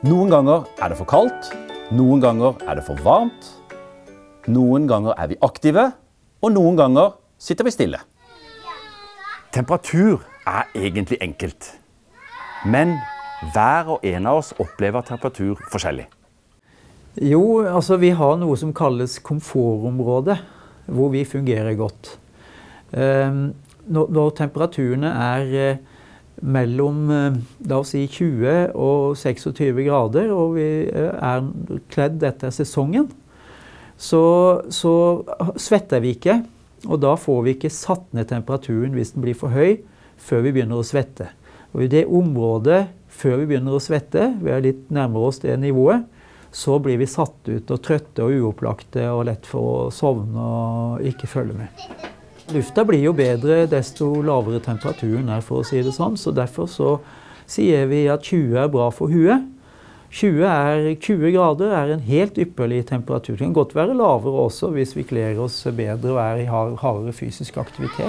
Noen ganger er det for kaldt, noen ganger er det for varmt, noen ganger er vi aktive, og noen ganger sitter vi stille. Temperatur er egentlig enkelt, men hver og en av oss opplever temperatur forskjellig. Jo, altså vi har noe som kalles komfortområde, hvor vi fungerer godt. Når temperaturene er mellom la oss si 20 og 26 grader, og vi er kledd etter sesongen, så svetter vi ikke, og da får vi ikke satt ned temperaturen hvis den blir for høy før vi begynner å svette. Og i det området før vi begynner å svette, vi er litt nærmere oss det nivået, så blir vi satt ut og trøtte og uopplagte og lett for å sovne og ikke følge med. Lufta blir jo bedre desto lavere temperaturen er, for å si det sånn, så derfor så sier vi at 20 er bra for huet. 20 grader er en helt ypperlig temperatur. Det kan godt være lavere også hvis vi kler oss bedre og er i hardere fysisk aktivitet.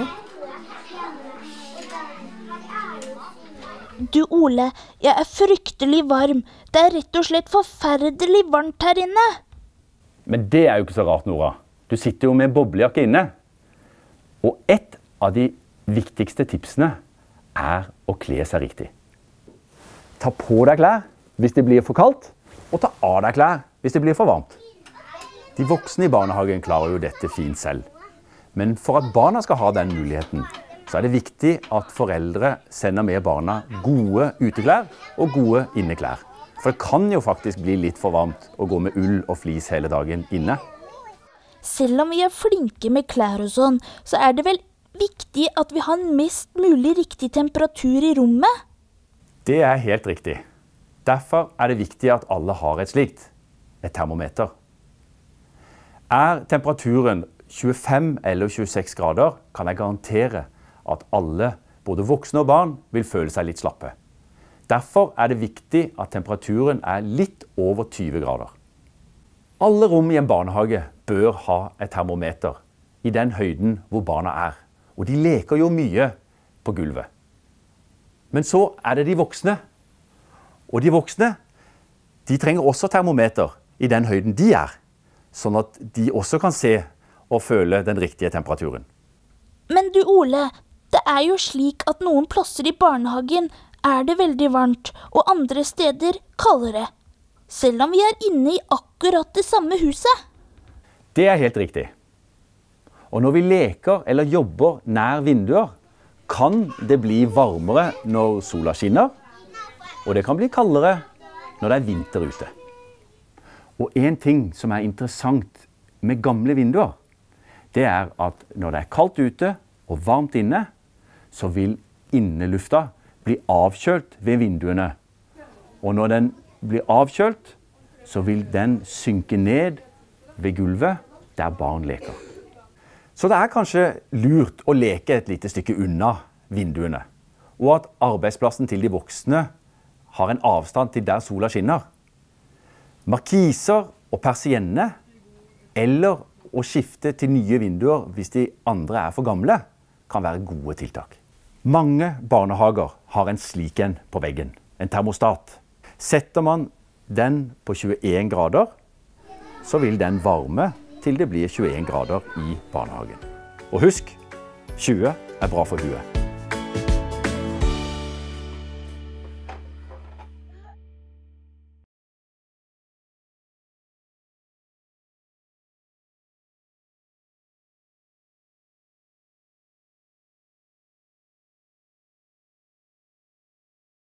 Du Ole, jeg er fryktelig varm. Det er rett og slett forferdelig varmt her inne. Men det er jo ikke så rart, Nora. Du sitter jo med boblejakke inne. Og et av de viktigste tipsene er å kle seg riktig. Ta på deg klær hvis det blir for kaldt, og ta av deg klær hvis det blir for varmt. De voksne i barnehagen klarer jo dette fint selv. Men for at barna skal ha den muligheten, så er det viktig at foreldre sender med barna gode uteklær og gode inneklær. For det kan jo faktisk bli litt for varmt å gå med ull og flis hele dagen inne. Selv om vi er flinke med klær og sånn, så er det vel viktig at vi har mest mulig riktig temperatur i rommet? Det er helt riktig. Derfor er det viktig at alle har et slikt, et termometer. Er temperaturen 25 eller 26 grader, kan jeg garantere at alle, både voksne og barn, vil føle seg litt slappe. Derfor er det viktig at temperaturen er litt over 20 grader. Alle rom i en barnehage bør ha et termometer i den høyden hvor barna er. Og de leker jo mye på gulvet. Men så er det de voksne. Og de voksne, de trenger også termometer i den høyden de er, sånn at de også kan se og føle den riktige temperaturen. Men du Ole, det er jo slik at noen plasser i barnehagen er det veldig varmt, og andre steder kaldere. Selv om vi er inne i akkurat det samme huset. Det er helt riktig. Og når vi leker eller jobber nær vinduer, kan det bli varmere når sola skinner, og det kan bli kaldere når det er vinter ute. Og en ting som er interessant med gamle vinduer, det er at når det er kaldt ute og varmt inne, så vil innelufta bli avkjølt ved vinduene. Og når den blir avkjølt, så vil den synke ned ved gulvet der barn leker. Så det er kanskje lurt å leke et lite stykke unna vinduene, og at arbeidsplassen til de voksne har en avstand til der sola skinner. Markiser og persienne, eller å skifte til nye vinduer hvis de andre er for gamle, kan være gode tiltak. Mange barnehager har en slik en på veggen, en termostat. Setter man den på 21 grader, så vil den varme til det blir 21 grader i barnehagen. Og husk, 20 er bra for huet.